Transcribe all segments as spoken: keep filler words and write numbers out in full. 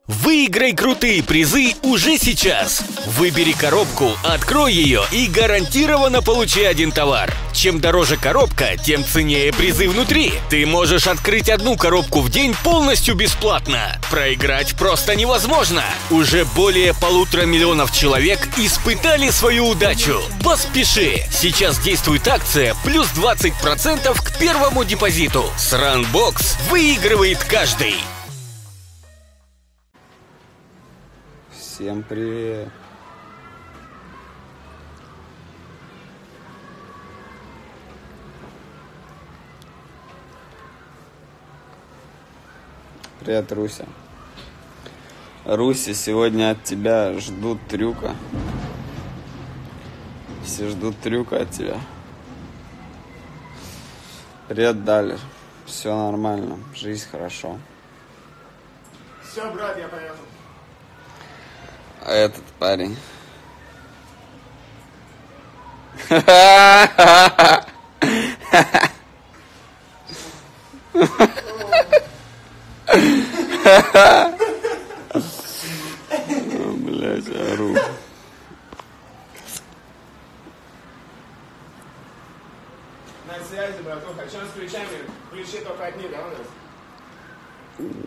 Выиграй крутые призы уже сейчас. Выбери коробку, открой ее и гарантированно получи один товар. Чем дороже коробка, тем ценнее призы внутри. Ты можешь открыть одну коробку в день полностью бесплатно. Проиграть просто невозможно. Уже более полутора миллионов человек испытали свою удачу. Поспеши! Сейчас действует акция плюс двадцать процентов к первому депозиту. С Runbox выигрывает каждый. Всем привет! Привет, Руся. Руся, сегодня от тебя ждут трюка. Все ждут трюка от тебя. Привет, Далер. Все нормально, жизнь хорошо. Все, брат, я поехал. А этот парень. Блять, ору. На связи, братуха. Чем с ключами? Ключи только одни, да, у нас?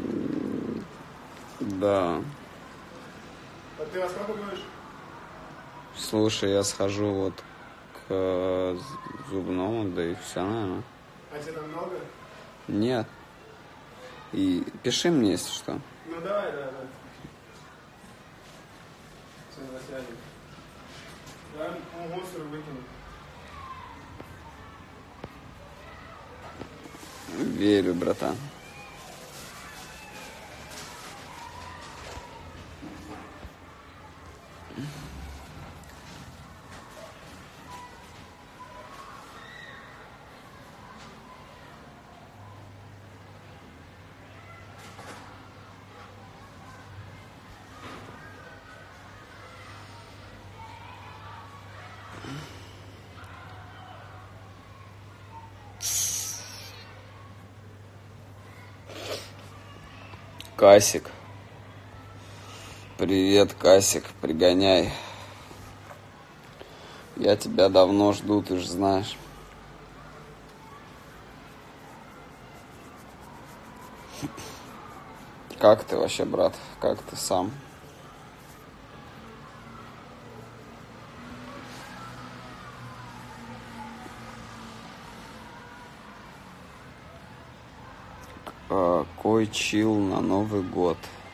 Да. А ты во сколько будешь? Слушай, я схожу вот к зубному, да и все, наверное. А тебе там много? Нет. И пиши мне, если что. Ну давай, да, да. Все, на связи. Да, мусор выкину. Верю, братан. Касик. Привет, Касик, пригоняй. Я тебя давно жду, ты же знаешь. Как ты вообще, брат? Как ты сам? Какой чил на Новый год?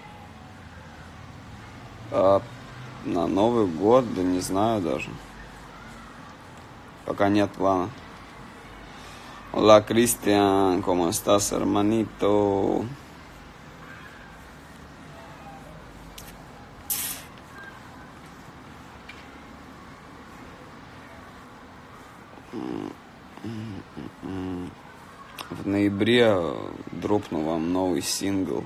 А, на Новый год, да не знаю даже. Пока нет плана. Hola, Cristian, ¿cómo estás, hermanito? В ноябре дропну вам новый сингл.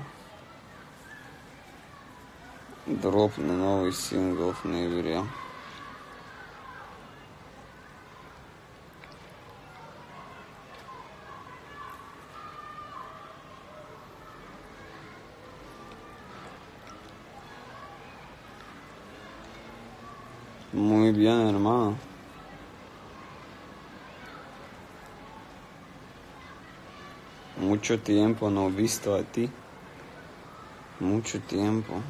Дропну новый сингл в ноябре. Muy bien, hermano. Mucho tiempo no he visto a ti. Mucho tiempo.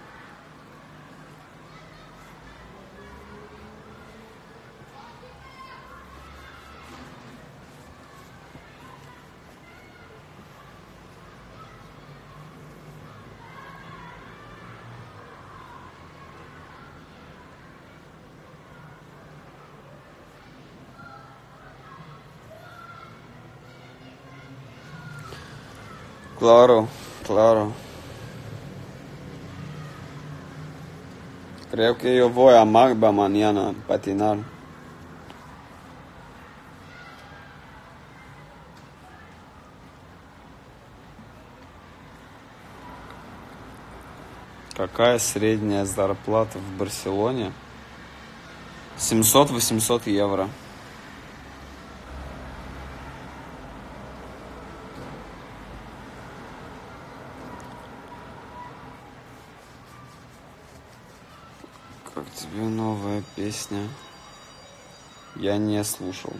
Claro, claro. Creo que yo voy a Magba mañana a patinar. Какая средняя зарплата в Барселоне? семьсот-восемьсот евро. Как тебе новая песня? Я не слушал.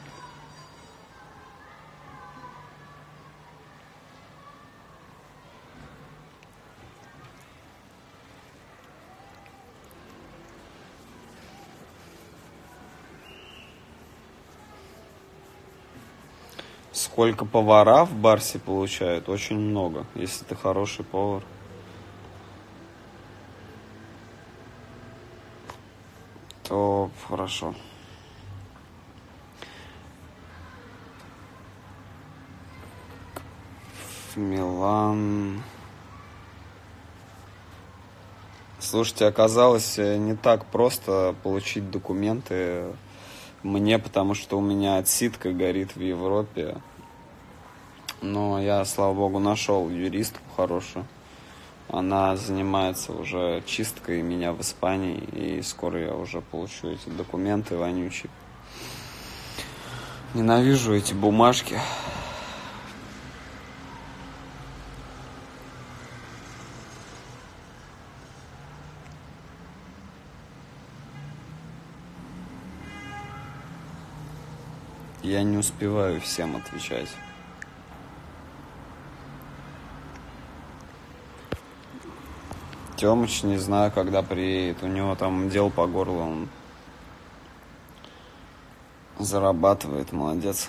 Сколько повара в Барсе получают? Очень много, если ты хороший повар. То хорошо. Милан. Слушайте, оказалось не так просто получить документы мне, потому что у меня отсидка горит в Европе. Но я, слава богу, нашел юристку хорошую. Она занимается уже чисткой меня в Испании, и скоро я уже получу эти документы вонючие. Ненавижу эти бумажки. Я не успеваю всем отвечать. Тёмыч, не знаю, когда приедет. У него там дел по горлу. Он зарабатывает, молодец.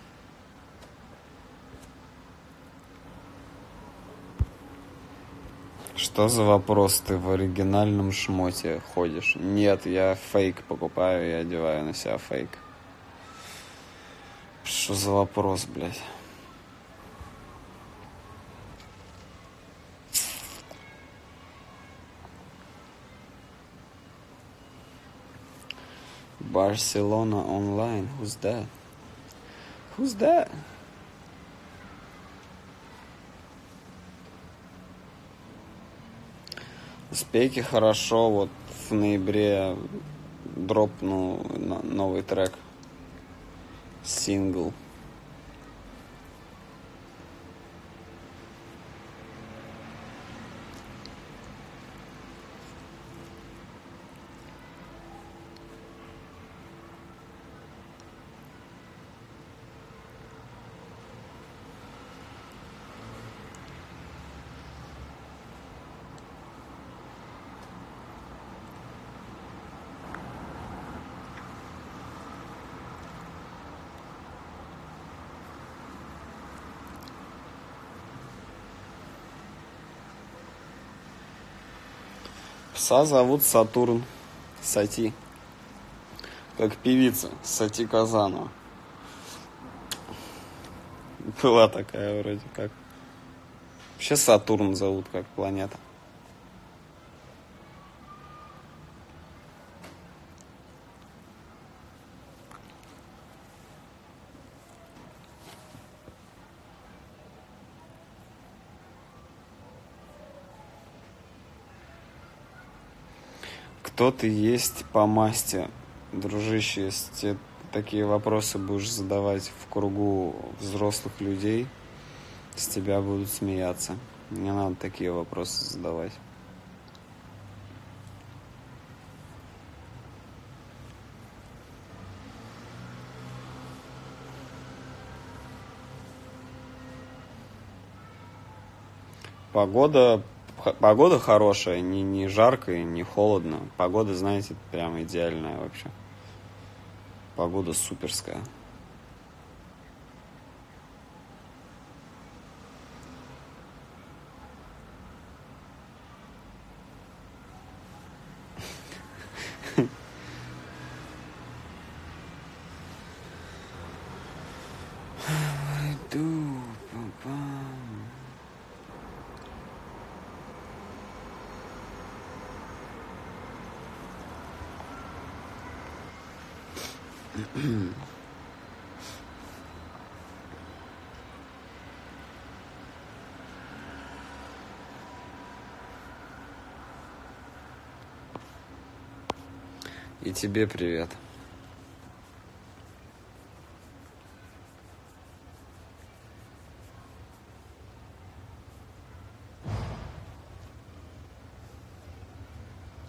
Что за вопрос? Ты в оригинальном шмоте ходишь? Нет, я фейк покупаю и одеваю на себя фейк. Что за вопрос, блядь? Barcelona online. Who's that? Who's that? Успехи хорошо. Вот в ноябре дропнул новый трек. Сингл. Пса зовут Сатурн. Сати. Как певица. Сати Казанова. Была такая вроде как. Вообще Сатурн зовут как планета. Кто ты есть по масти, дружище? Если тебе такие вопросы будешь задавать в кругу взрослых людей, с тебя будут смеяться. Не надо такие вопросы задавать. Погода, погода хорошая, не, не жарко и не холодно. Погода, знаете, прям идеальная вообще. Погода суперская. И тебе привет.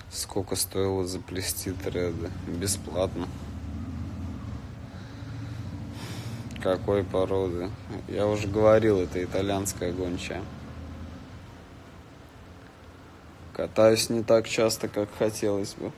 Сколько стоило заплести треды? Бесплатно. Какой породы? Я уже говорил, это итальянская гончая. Катаюсь не так часто, как хотелось бы.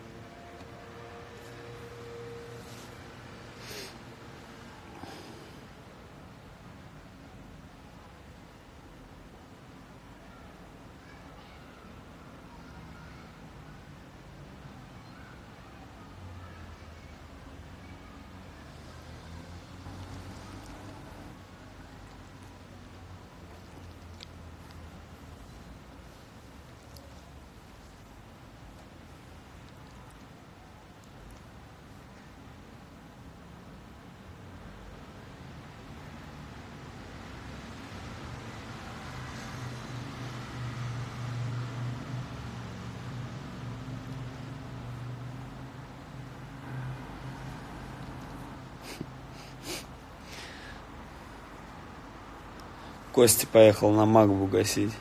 Костя поехал на Магбу гасить.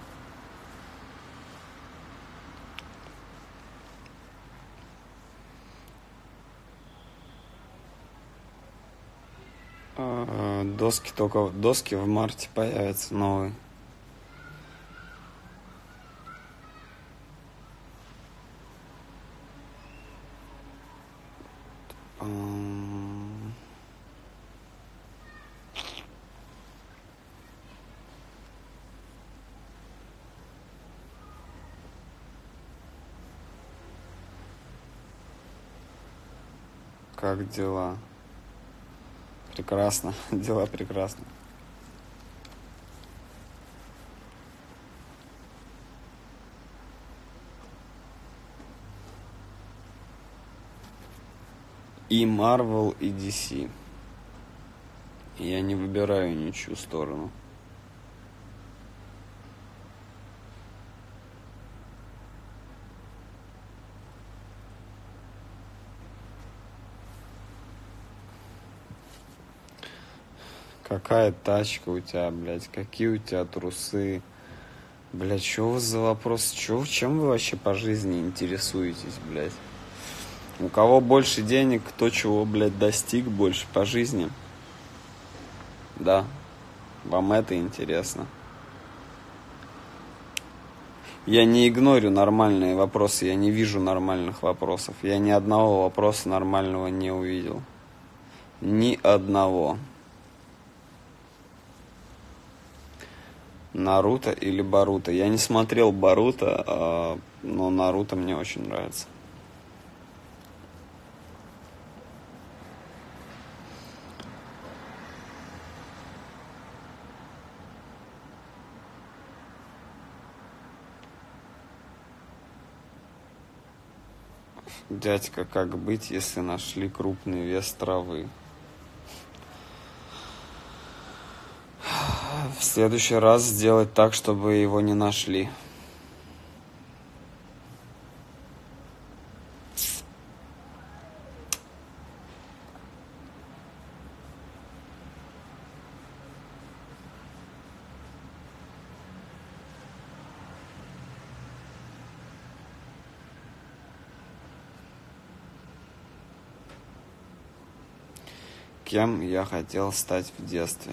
Доски только доски в марте появятся новые. Как дела? Прекрасно, дела прекрасно. И Marvel, и ди си. Я не выбираю ничью сторону. Какая тачка у тебя, блядь? Какие у тебя трусы? Блядь, что у вас за вопрос? Чё, чем вы вообще по жизни интересуетесь, блядь? У кого больше денег, кто чего, блядь, достиг больше по жизни? Да, вам это интересно. Я не игнорю нормальные вопросы, я не вижу нормальных вопросов. Я ни одного вопроса нормального не увидел. Ни одного. Наруто или Боруто? Я не смотрел Боруто, но Наруто мне очень нравится. Дядька, как быть, если нашли крупный вес травы? В следующий раз сделать так, чтобы его не нашли. Кем я хотел стать в детстве?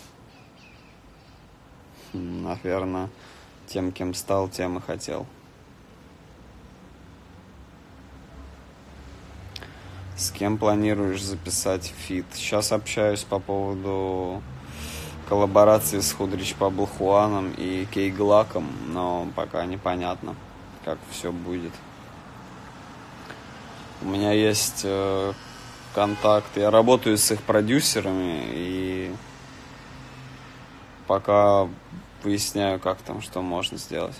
Наверное, тем, кем стал, тем и хотел. С кем планируешь записать фит? Сейчас общаюсь по поводу коллаборации с Худрич Пабло Хуаном и Кей Глаком, но пока непонятно, как все будет. У меня есть э, контакт, я работаю с их продюсерами и пока выясняю, как там, что можно сделать.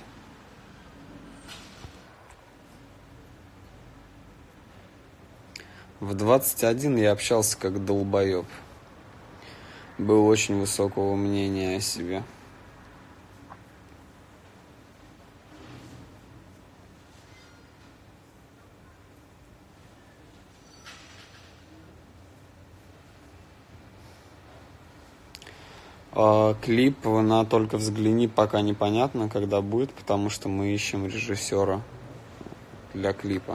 В двадцать один я общался как долбоеб. Был очень высокого мнения о себе. А, клип на «Только взгляни» пока непонятно, когда будет, потому что мы ищем режиссера. для клипа.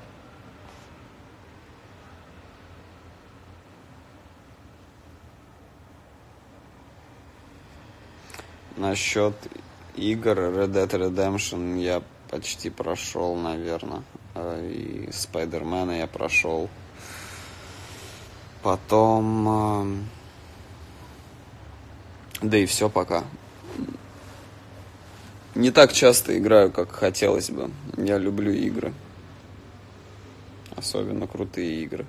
Насчет игр Red Dead Redemption я почти прошел, наверное. И Spider-Man я прошел. Потом... Да и все пока. Не так часто играю, как хотелось бы. Я люблю игры. Особенно крутые игры.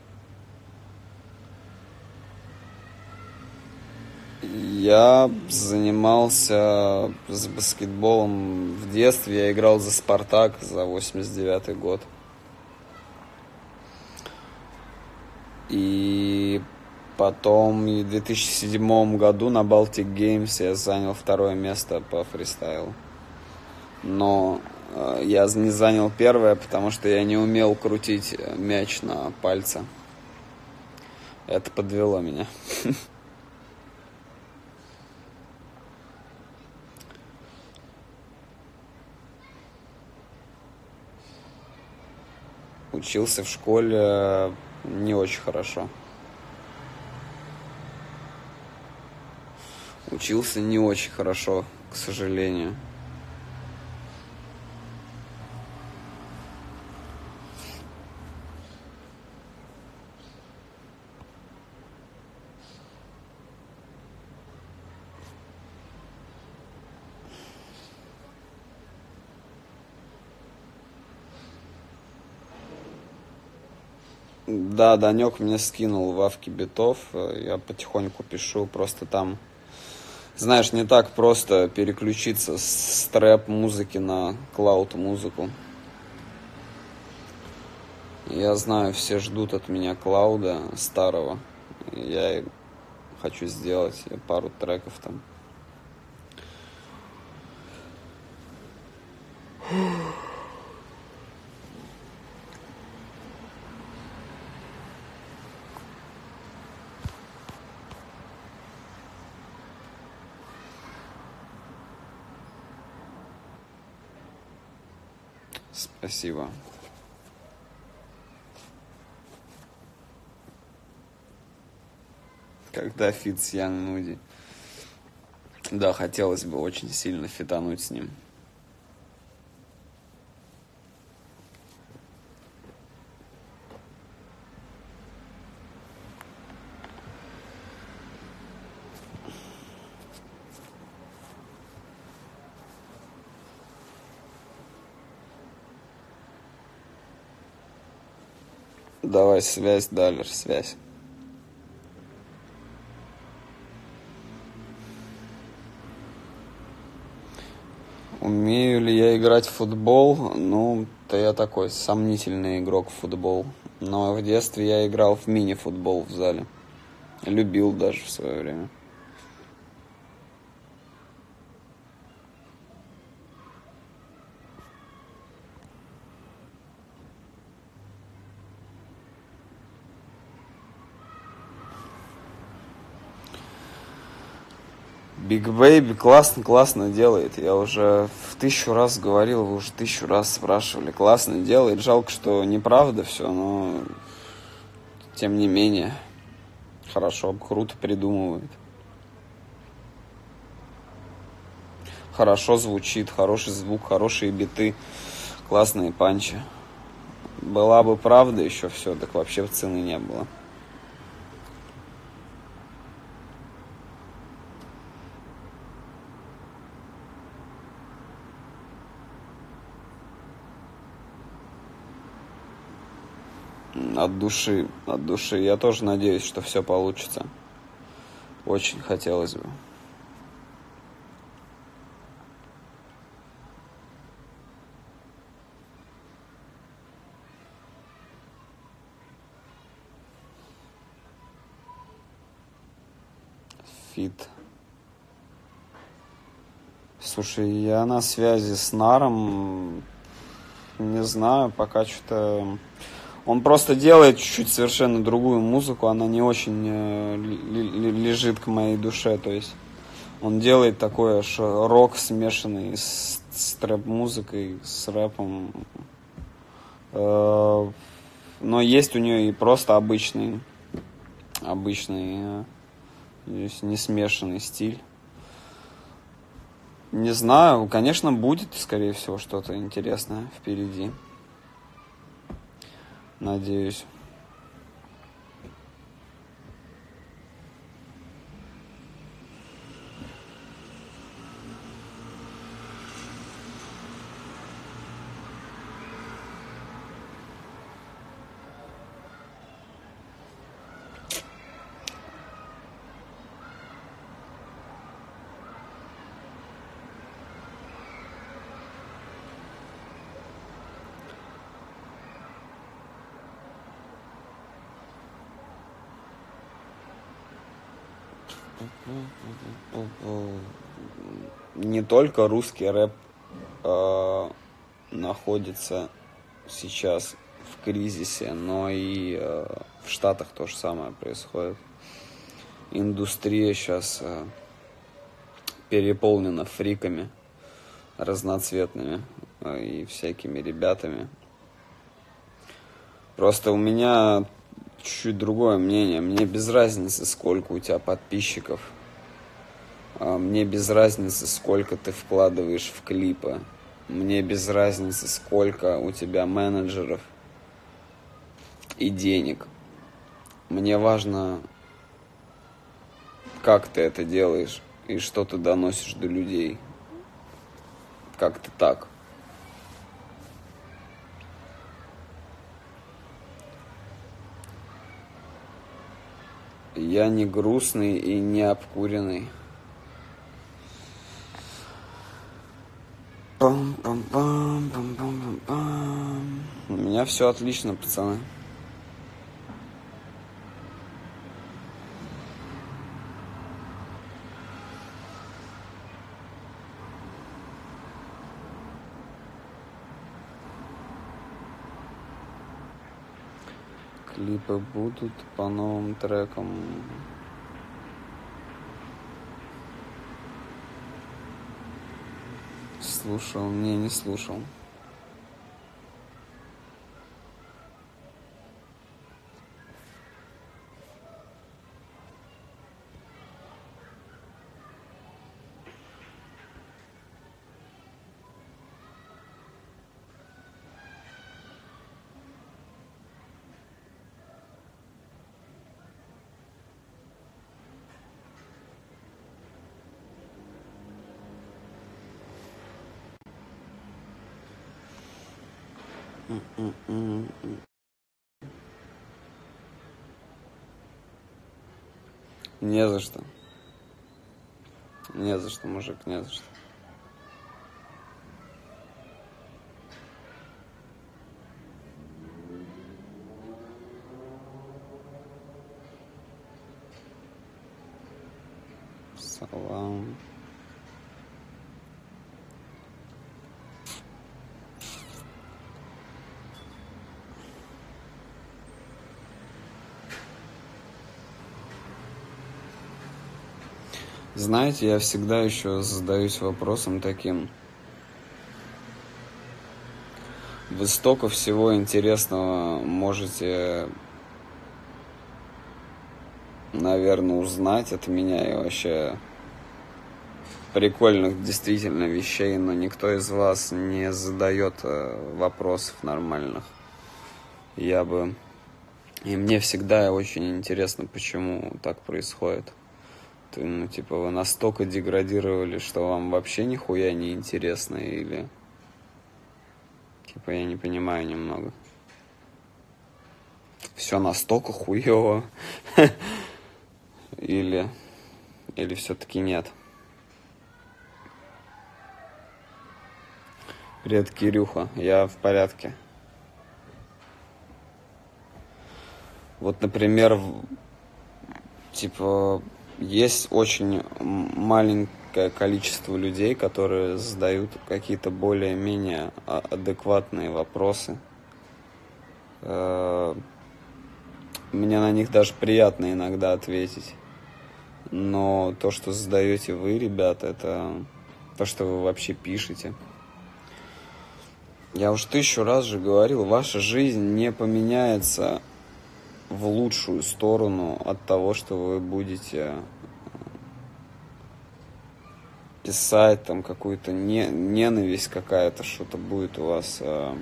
Я занимался с баскетболом в детстве. Я играл за «Спартак» за восемьдесят девятый год. И потом в две тысячи седьмом году на Baltic Games я занял второе место по фристайлу. Но э, я не занял первое, потому что я не умел крутить мяч на пальце. Это подвело меня. Учился в школе не очень хорошо. Учился не очень хорошо, к сожалению. Да, Данек мне скинул в Авке битов. Я потихоньку пишу, просто там... Знаешь, не так просто переключиться с трэп-музыки на клауд-музыку. Я знаю, все ждут от меня клауда старого. Я хочу сделать пару треков там. Спасибо. Когда фит с Янг Нуди? Да, хотелось бы очень сильно фитануть с ним. Давай, связь, Далер, связь. Умею ли я играть в футбол? Ну, то я такой сомнительный игрок в футбол. Но в детстве я играл в мини-футбол в зале. Любил даже в свое время. Big Baby классно, классно делает. Я уже в тысячу раз говорил, вы уже тысячу раз спрашивали. Классно делает. Жалко, что неправда все, но тем не менее хорошо, круто придумывает. Хорошо звучит, хороший звук, хорошие биты, классные панчи. Была бы правда еще все, так вообще цены не было. От души, от души. Я тоже надеюсь, что все получится. Очень хотелось бы. Фит. Слушай, я на связи с Наром. Не знаю, пока что-то... Он просто делает чуть-чуть совершенно другую музыку, она не очень э, лежит к моей душе, то есть он делает такой рок, смешанный с, с трэп-музыкой, с рэпом. Но есть у нее и просто обычный, обычный, не смешанный стиль. Не знаю, конечно, будет, скорее всего, что-то интересное впереди. Надеюсь. Не только русский рэп э, находится сейчас в кризисе, но и э, в Штатах то же самое происходит. Индустрия сейчас э, переполнена фриками разноцветными э, и всякими ребятами. Просто у меня чуть-чуть другое мнение. Мне без разницы, сколько у тебя подписчиков. Мне без разницы, сколько ты вкладываешь в клипы. Мне без разницы, сколько у тебя менеджеров и денег. Мне важно, как ты это делаешь и что ты доносишь до людей. Как-то так. Я не грустный и не обкуренный. Пам-пам-пам-пам-пам-пам. У меня все отлично, пацаны. Клипы будут по новым трекам. Слушал, не, не слушал. Не за что. Не за что, мужик, не за что. Салам. Знаете, я всегда еще задаюсь вопросом таким. Вы столько всего интересного можете, наверное, узнать от меня и вообще прикольных действительно вещей, но никто из вас не задает вопросов нормальных. Я бы... И мне всегда очень интересно, почему так происходит. Ну, типа, вы настолько деградировали, что вам вообще нихуя не интересно, или... Типа, я не понимаю немного. Все настолько хуево. Или... Или все-таки нет. Привет, Кирюха. Я в порядке. Вот, например, типа... Есть очень маленькое количество людей, которые задают какие-то более-менее адекватные вопросы. Мне на них даже приятно иногда ответить. Но то, что задаете вы, ребята, это то, что вы вообще пишете. Я уж тысячу раз же говорил, ваша жизнь не поменяется в лучшую сторону от того, что вы будете писать там какую-то не, ненависть какая-то, что-то будет у вас э,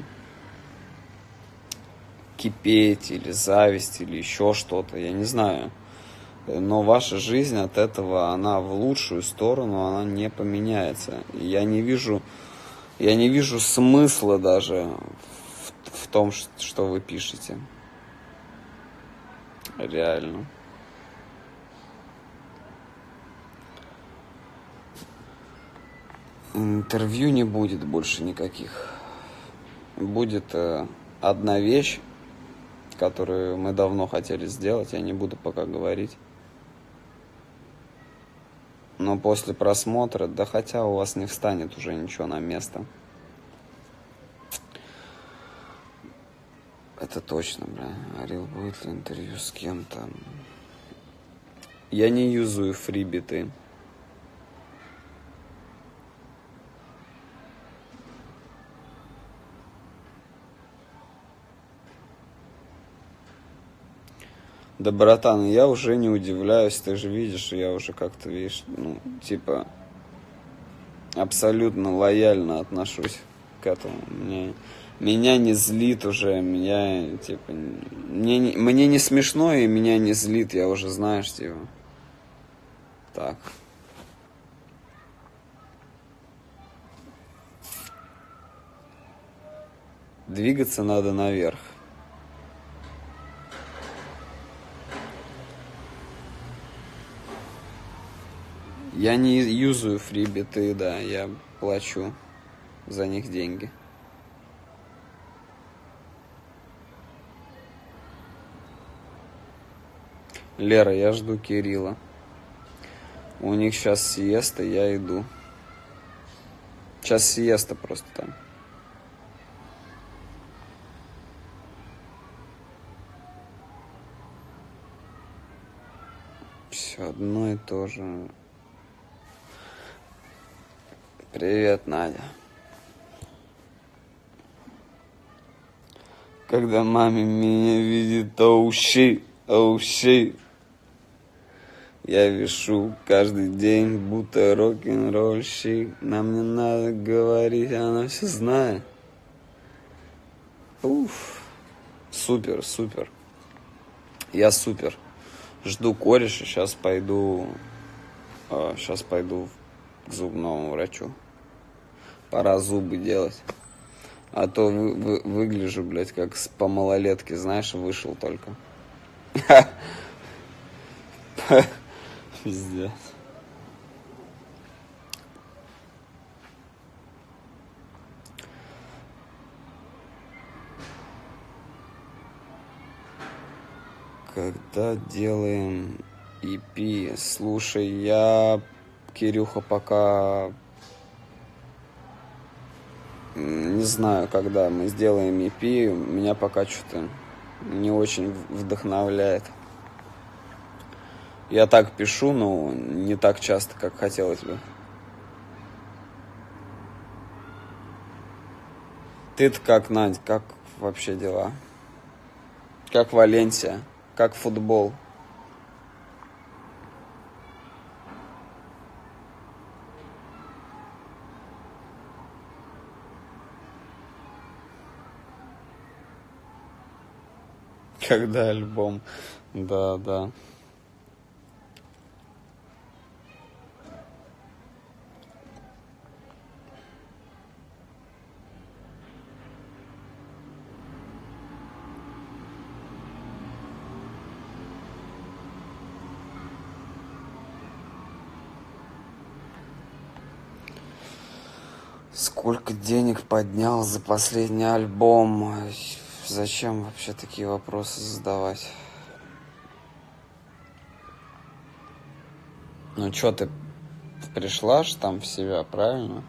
кипеть, или зависть, или еще что-то, я не знаю. Но ваша жизнь от этого, она в лучшую сторону, она не поменяется. И я не вижу, я не вижу смысла даже в, в том, что вы пишете. Реально. Интервью не будет больше никаких. Будет э, одна вещь, которую мы давно хотели сделать, я не буду пока говорить. Но после просмотра, да хотя у вас не встанет уже ничего на место. Это точно, бля. Арил, будет ли интервью с кем-то? Я не юзаю фрибиты. Да, братан, я уже не удивляюсь, ты же видишь, я уже как-то, видишь, ну, типа, абсолютно лояльно отношусь к этому. Мне, меня не злит уже, меня, типа, мне, не- мне не смешно и меня не злит, я уже, знаешь, типа, так. Двигаться надо наверх. Я не юзаю фрибиты, да, я плачу за них деньги. Лера, я жду Кирилла. У них сейчас сиеста, я иду. Сейчас сиеста просто там. Все одно и то же. Привет, Надя. Когда маме меня видит, оу щи, оу щи. Я вешу каждый день, будто рок-н-ролльщик. Нам не надо говорить, она все знает. Уф. Супер, супер. Я супер. Жду кореша, сейчас пойду, э, сейчас пойду к зубному врачу. Пора зубы делать. А то вы, вы, выгляжу, блядь, как с, по малолетке, знаешь, вышел только. Пиздец. Когда делаем и пи? Слушай, я, Кирюха, пока не знаю, когда мы сделаем и пи, меня пока что-то не очень вдохновляет. Я так пишу, но не так часто, как хотелось бы. Ты-то как, Надь, как вообще дела? Как Валенсия? Как футбол? Когда альбом? Да, да. Сколько денег поднял за последний альбом? Зачем вообще такие вопросы задавать? Ну чё, ты пришла ж там в себя, правильно?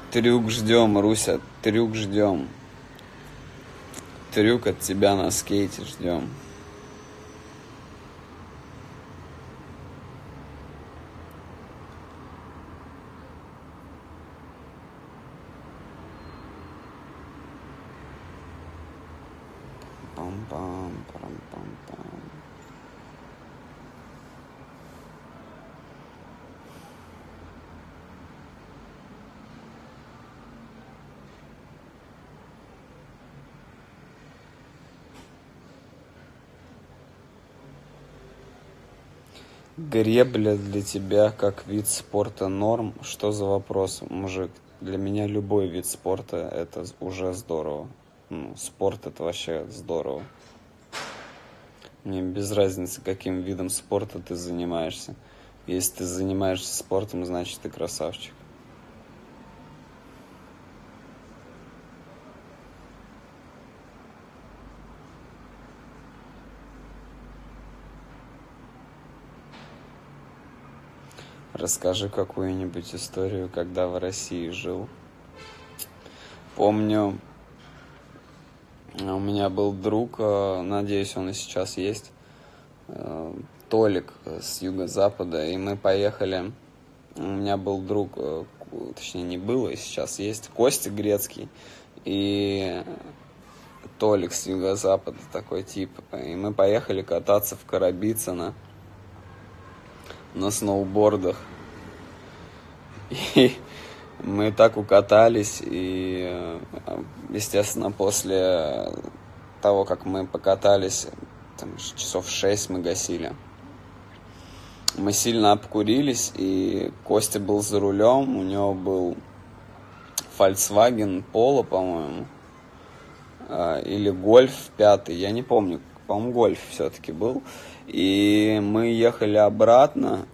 Трюк ждем, Руся, трюк ждем. Трюк от тебя на скейте ждем. Пам-пам, парам-пам-пам. Гребля для тебя как вид спорта норм? Что за вопрос, мужик? Для меня любой вид спорта это уже здорово. Ну, спорт это вообще здорово. Мне без разницы, каким видом спорта ты занимаешься. Если ты занимаешься спортом, значит ты красавчик. Расскажи какую-нибудь историю, когда в России жил. Помню, у меня был друг, надеюсь, он и сейчас есть, Толик с юго-запада, и мы поехали. У меня был друг, точнее не было, и сейчас есть, Костя Грецкий и Толик с юго-запада, такой тип. И мы поехали кататься в Карабицыно на сноубордах. И мы так укатались, и, естественно, после того, как мы покатались, там, часов шесть мы гасили, мы сильно обкурились, и Костя был за рулем, у него был Volkswagen Polo, по-моему, или Golf пятый, я не помню, по-моему, Golf все-таки был. И мы ехали обратно,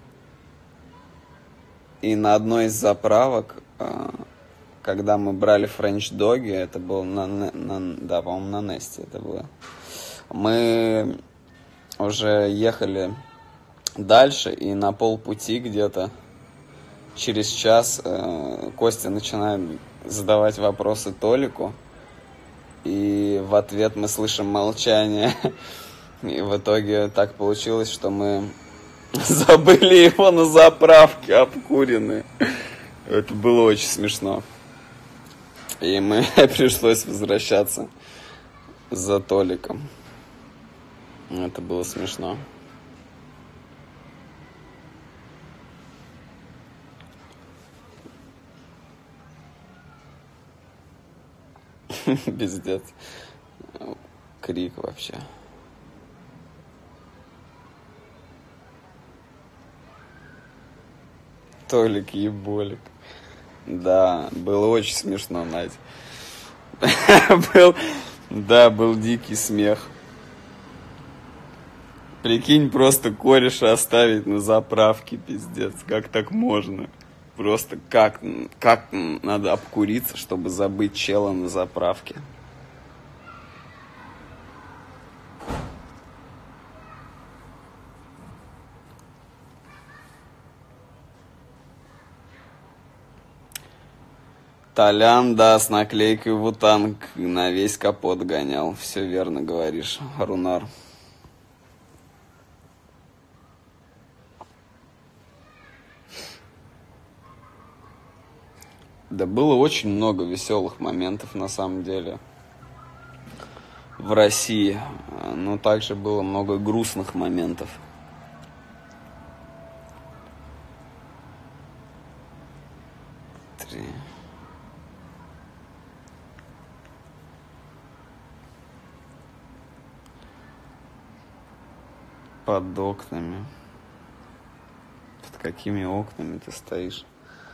и на одной из заправок, когда мы брали френч-доги, это было на, на, да, по-моему, на Несте это было, мы уже ехали дальше, и на полпути где-то через час Костя начинает задавать вопросы Толику, и в ответ мы слышим молчание. И в итоге так получилось, что мы забыли его на заправке, обкуренные. Это было очень смешно. И мы пришлось возвращаться за Толиком. Это было смешно. Пиздец. Крик вообще. Толик еболик. Да, было очень смешно, Надь. был, да, был дикий смех. Прикинь, просто кореша оставить на заправке, пиздец. Как так можно? Просто как, как надо обкуриться, чтобы забыть чела на заправке? Толян, да, с наклейкой Вутанг на весь капот гонял. Все верно говоришь, Рунар. Да было очень много веселых моментов на самом деле в России. Но также было много грустных моментов. Три. Под окнами. Под какими окнами ты стоишь?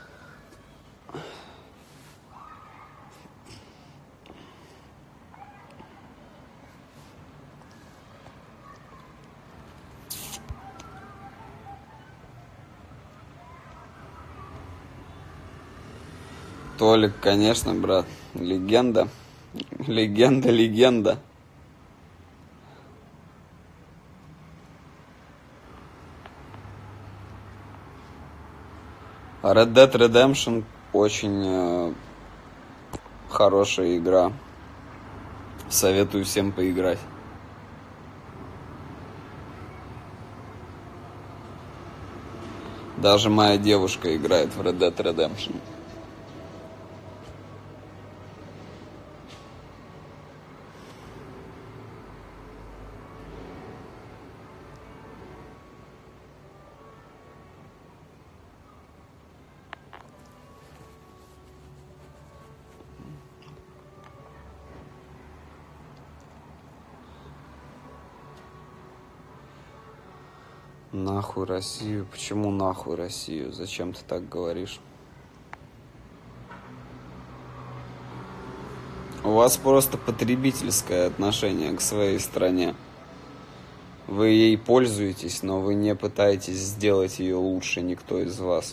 Толик, конечно, брат. Легенда. Легенда, легенда. Red Dead Redemption очень хорошая игра. Советую всем поиграть. Даже моя девушка играет в Red Dead Redemption. Нахуй Россию? Почему нахуй Россию? Зачем ты так говоришь? У вас просто потребительское отношение к своей стране. Вы ей пользуетесь, но вы не пытаетесь сделать ее лучше, никто из вас.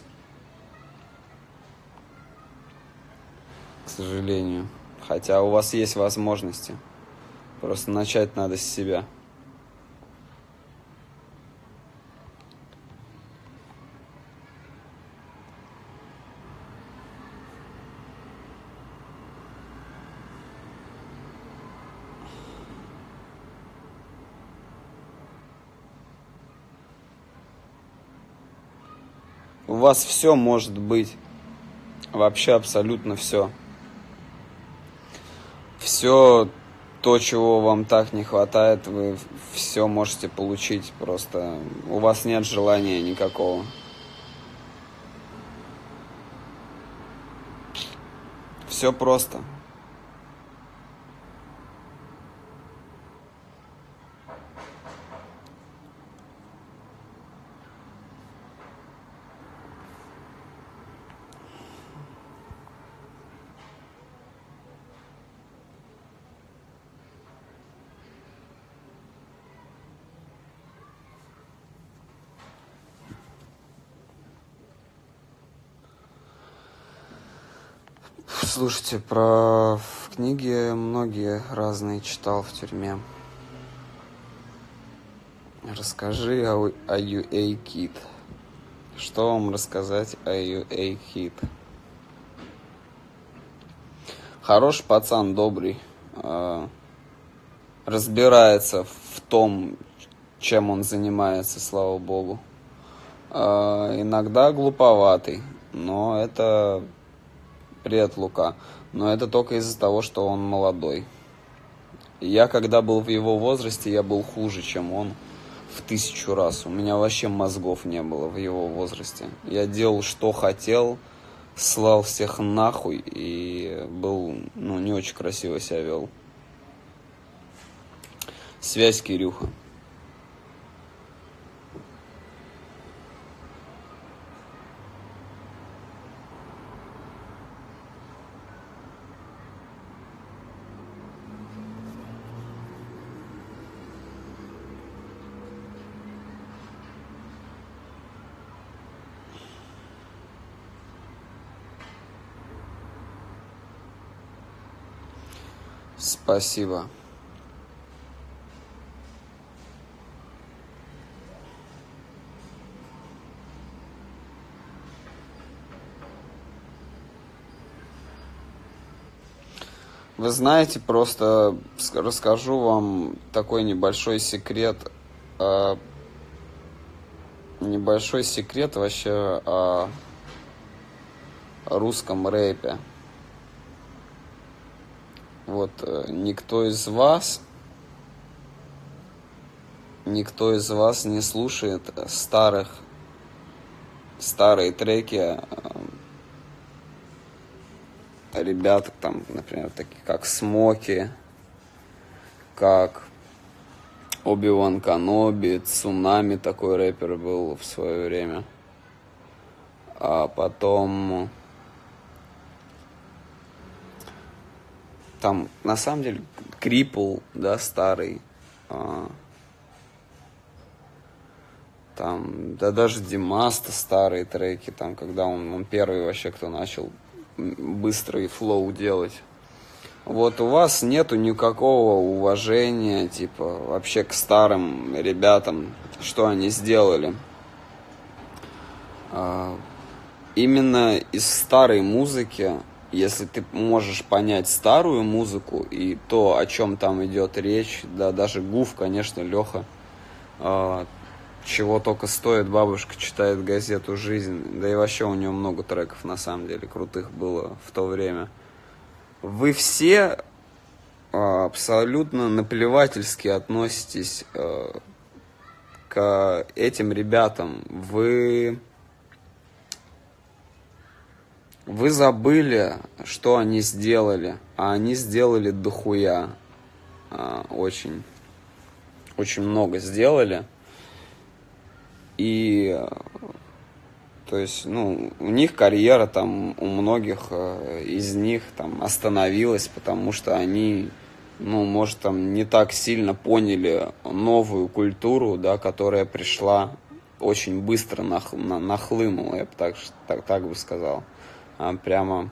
К сожалению. Хотя у вас есть возможности. Просто начать надо с себя. У вас все может быть. Вообще абсолютно все. Все то, чего вам так не хватает, вы все можете получить. Просто у вас нет желания никакого. Все просто. Слушайте, про книги многие разные читал в тюрьме. Расскажи о, о ю эй Kid. Что вам рассказать о ю эй Kid? Хороший пацан, добрый. Э, разбирается в том, чем он занимается, слава богу. Э, иногда глуповатый, но это... Привет, Лука. Но это только из-за того, что он молодой. Я, когда был в его возрасте, я был хуже, чем он в тысячу раз. У меня вообще мозгов не было в его возрасте. Я делал, что хотел, слал всех нахуй и был, ну, не очень красиво себя вел. Связь, Кирюха. Спасибо. Вы знаете, просто расскажу вам такой небольшой секрет, э, небольшой секрет вообще о русском рэпе. Вот э, никто из вас, никто из вас не слушает старых, старые треки э, ребят, там, например, такие как Смоки, как Оби-Ван Каноби, Цунами, такой рэпер был в свое время. А потом там, на самом деле, Крипл, да, старый. А, там, да даже Димаста старые треки, там, когда он, он первый вообще, кто начал быстрый флоу делать. Вот у вас нету никакого уважения, типа, вообще к старым ребятам, что они сделали. А, именно из старой музыки если ты можешь понять старую музыку и то, о чем там идет речь, да, даже Гуф, конечно, Леха, э, чего только стоит, бабушка читает газету «Жизнь», да и вообще у него много треков, на самом деле, крутых было в то время. Вы все э, абсолютно наплевательски относитесь э, к этим ребятам. Вы... Вы забыли, что они сделали, а они сделали дохуя. А, очень, очень много сделали. И, то есть, ну, у них карьера там, у многих из них там остановилась, потому что они, ну, может, там не так сильно поняли новую культуру, да, которая пришла очень быстро, нах, на, нахлынула, я бы так, так, так бы сказал. А прямо,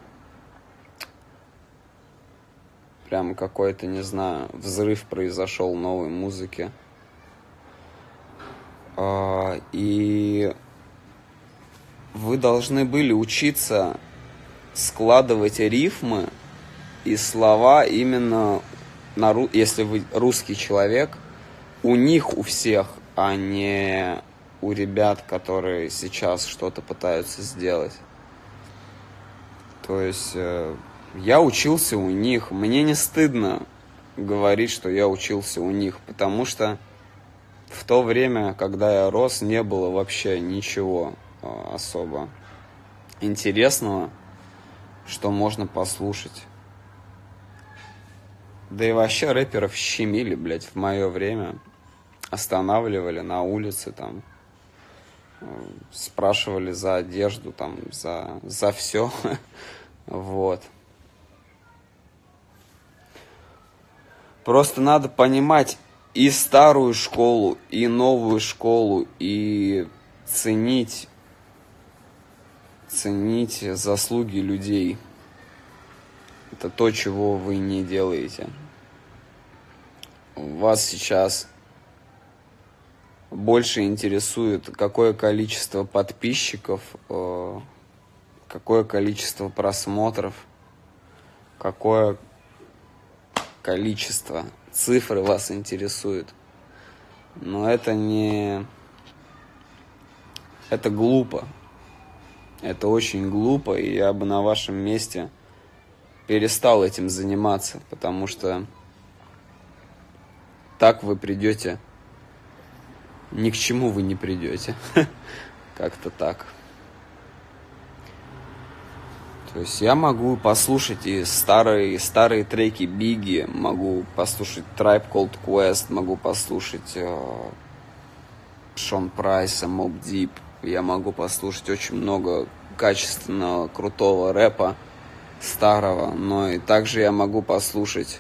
прямо какой-то, не знаю, взрыв произошел новой музыки. А, и вы должны были учиться складывать рифмы и слова именно, на, если вы русский человек, у них, у всех, а не у ребят, которые сейчас что-то пытаются сделать. То есть э, я учился у них. Мне не стыдно говорить, что я учился у них, потому что в то время, когда я рос, не было вообще ничего э, особо интересного, что можно послушать. Да и вообще рэперов щемили, блядь, в мое время. Останавливали на улице, там, э, спрашивали за одежду, там, за, за все. Вот. Просто надо понимать и старую школу, и новую школу, и ценить, ценить заслуги людей. Это то, чего вы не делаете. Вас сейчас больше интересует, какое количество подписчиков, какое количество просмотров, какое количество цифры вас интересует. Но это не... Это глупо. Это очень глупо, и я бы на вашем месте перестал этим заниматься, потому что так вы придете... Ни к чему вы не придете. Как-то так. То есть я могу послушать и старые, старые треки Biggie, могу послушать Tribe Called Quest, могу послушать э, Шон Прайса, Mobb Deep. Я могу послушать очень много качественного, крутого рэпа старого, но и также я могу послушать,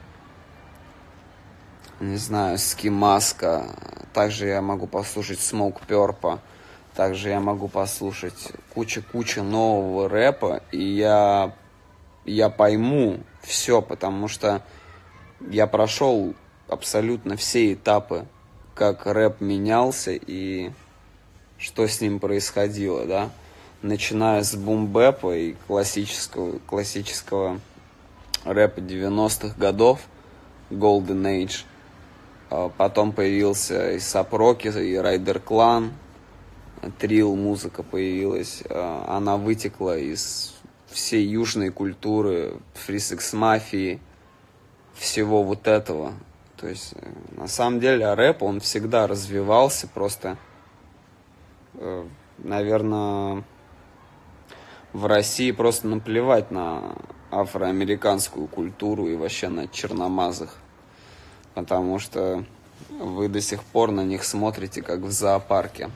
не знаю, Ski Mask, также я могу послушать Smoke Purpo. Также я могу послушать куча-куча нового рэпа, и я, я пойму все, потому что я прошел абсолютно все этапы, как рэп менялся и что с ним происходило, да. Начиная с бум-бэпа и классического, классического рэпа девяностых годов, Golden Age. Потом появился и A$эй пи Rocky, и Райдер Клан. Трилл музыка появилась, она вытекла из всей южной культуры, Three Six Mafia, всего вот этого. То есть, на самом деле, рэп, он всегда развивался, просто, наверное, в России просто наплевать на афроамериканскую культуру и вообще на черномазых, потому что вы до сих пор на них смотрите, как в зоопарке.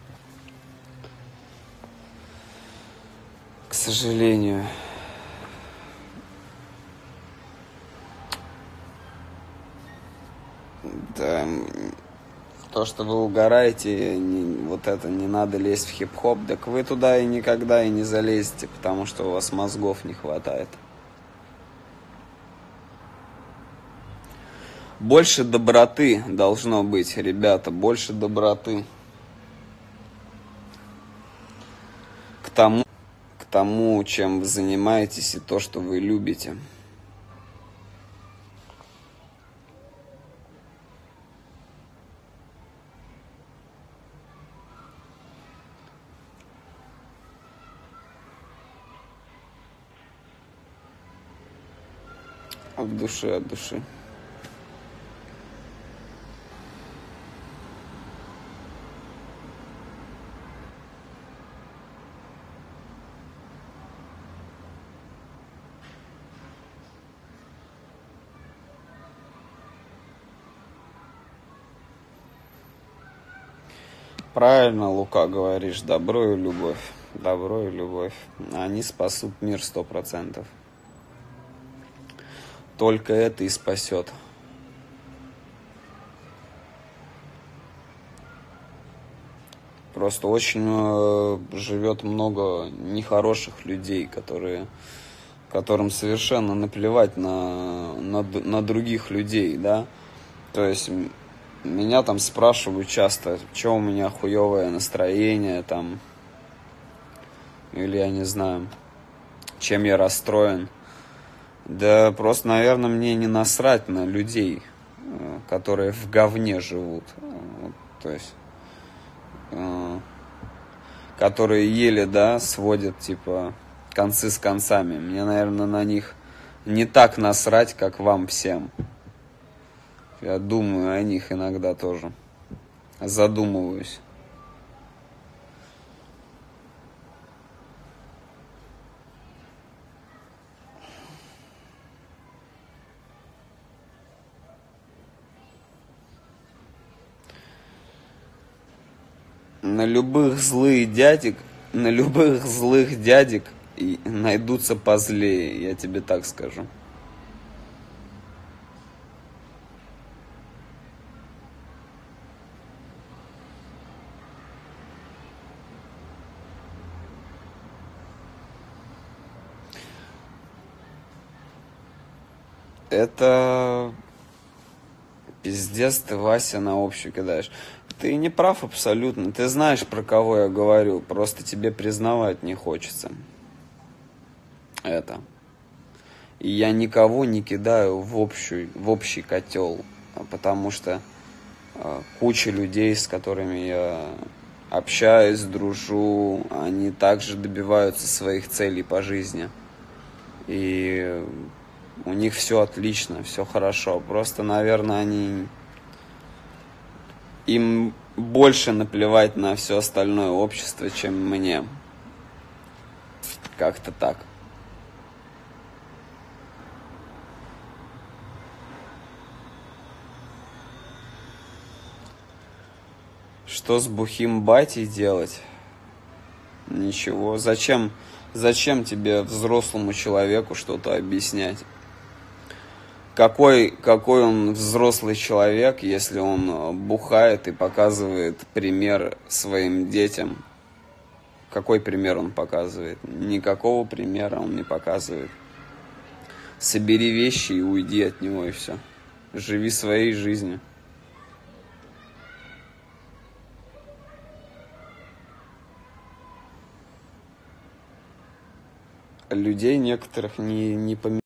К сожалению. Да, то, что вы угораете, не, вот это, не надо лезть в хип-хоп, так вы туда и никогда и не залезете, потому что у вас мозгов не хватает. Больше доброты должно быть, ребята, больше доброты. К тому, к тому, чем вы занимаетесь, и то, что вы любите. От души, от души. Правильно, Лука, говоришь, добро и любовь. Добро и любовь. Они спасут мир сто процентов. Только это и спасет. Просто очень э, живет много нехороших людей, которые, которым совершенно наплевать на, на, на других людей, да. То есть меня там спрашивают часто, что у меня хуевое настроение, там, или я не знаю, чем я расстроен. Да просто, наверное, мне не насрать на людей, которые в говне живут. То есть, которые еле, да, сводят, типа, концы с концами. Мне, наверное, на них не так насрать, как вам всем. Я думаю о них иногда тоже. Задумываюсь. На любых злых дядек, на любых злых дядек и найдутся позлее, я тебе так скажу. Это пиздец, ты, Вася, на общую кидаешь. Ты не прав абсолютно. Ты знаешь, про кого я говорю. Просто тебе признавать не хочется. Это. И я никого не кидаю в, общую, в общий котел. Потому что э, куча людей, с которыми я общаюсь, дружу, они также добиваются своих целей по жизни. И у них все отлично, все хорошо. Просто, наверное, они... Им больше наплевать на все остальное общество, чем мне. Как-то так. Что с бухим батей делать? Ничего. Зачем, зачем тебе, взрослому человеку, что-то объяснять? Какой, какой он взрослый человек, если он бухает и показывает пример своим детям? Какой пример он показывает? Никакого примера он не показывает. Собери вещи и уйди от него, и все. Живи своей жизнью. Людей некоторых не, не поменяешь.